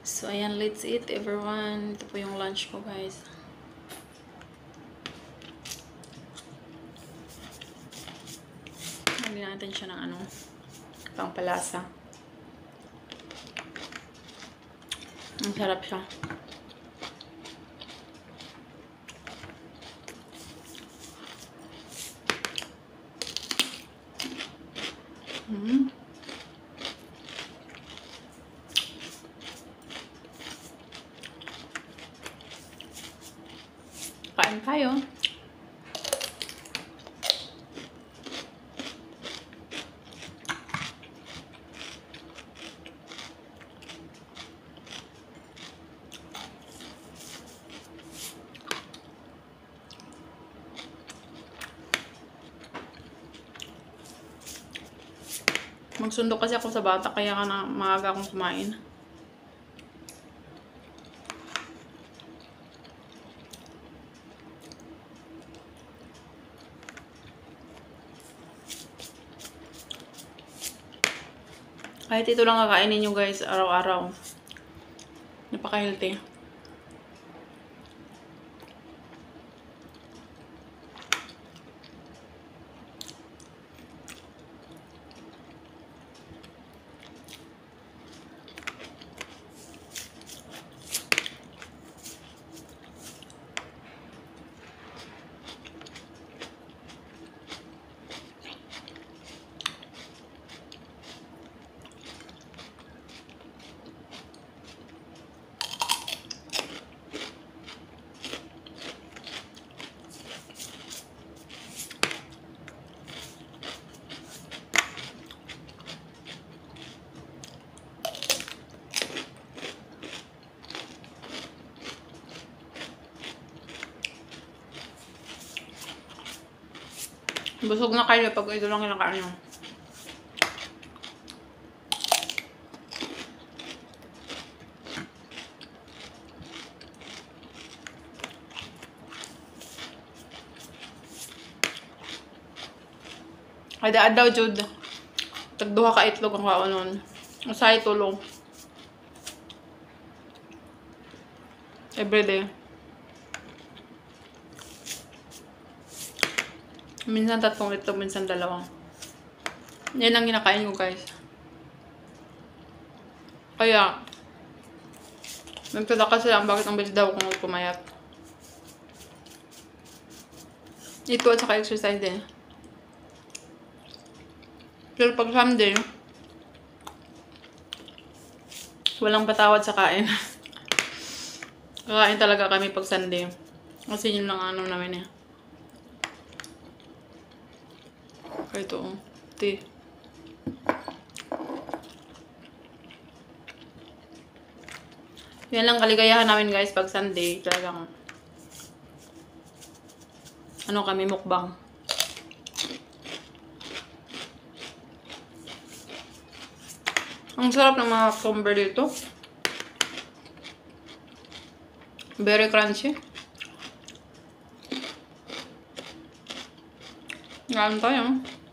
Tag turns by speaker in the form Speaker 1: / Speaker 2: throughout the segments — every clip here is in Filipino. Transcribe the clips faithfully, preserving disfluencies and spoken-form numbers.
Speaker 1: So, ayan, let's eat everyone. Ito po yung lunch ko, guys. Lagyan natin siya ng ano, pangpalasa. Ang sarap siya. Mm. Kain tayo. Magsundo kasi ako sa bata, kaya ka na maaga akong kumain. Kahit ito lang kakainin nyo guys, araw-araw. Napaka-healthy. Busog na kayo pag ito lang kinakain nyo. Kada daw jud tagduha ka itlog ang kaonon. Usahay tulong. Everyday. Minsan tatlong itlog, minsan dalawang. Yan ang kinakain ko guys. Kaya nagtala kasi lang bakit ang bilis daw kung pumayat. Ito at saka exercise din. Pero pag Sunday, walang patawad sa kain. Kakain talaga kami pag Sunday. Kasi yun lang ano namin eh. Kaya ito oh. Tea. Yan lang kaligayahan namin guys pag Sunday. Talagang ano kami, mukbang. Ang sarap ng mga cucumber dito. Very crunchy. Ngayon tayo.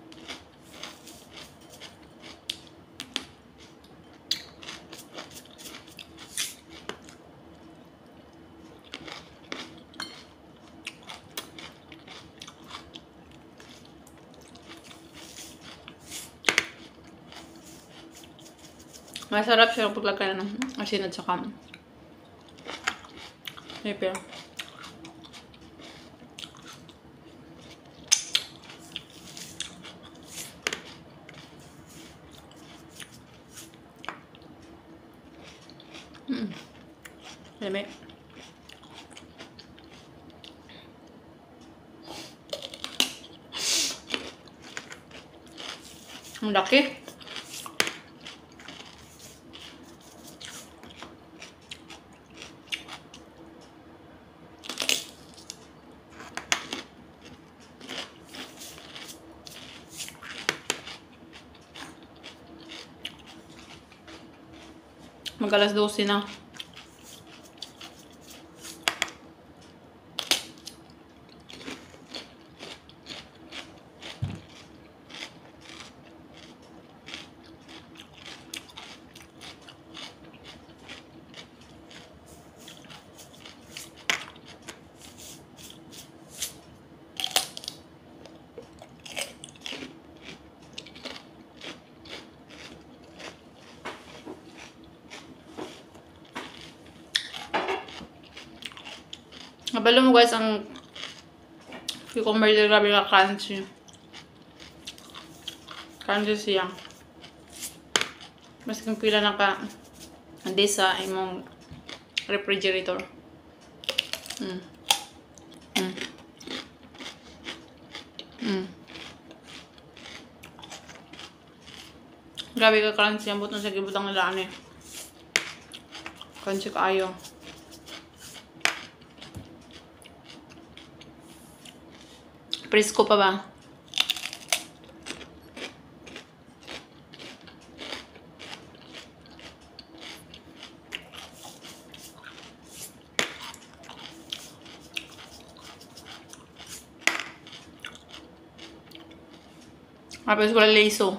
Speaker 1: Masarap siya paglagay ng asin at saka pepper. Mm. Lamig. Ang laki. Mag alas dose na. Nabalo mo guys ang cucumber dito, grabe ka crunchy. Crunchy siya. Mas kung pila na ka hindi sa imong refrigerator. Mm. Mm. Mm. Grabe ka crunchy ang butong sa gibutang nila ani. Crunchy kaayo. Presko pa ba? Tapos wala leso.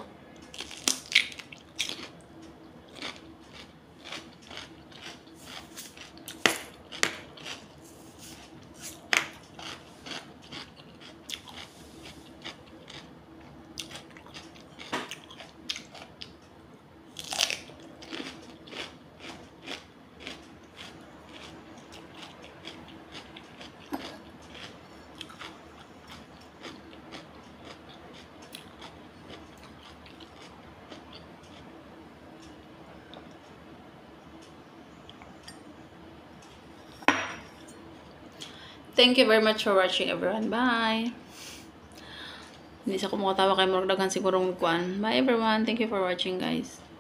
Speaker 1: Thank you very much for watching everyone. Bye! Hindi sa kumukatawa kay Morag Dagan sigurong kuan. Bye everyone. Thank you for watching guys.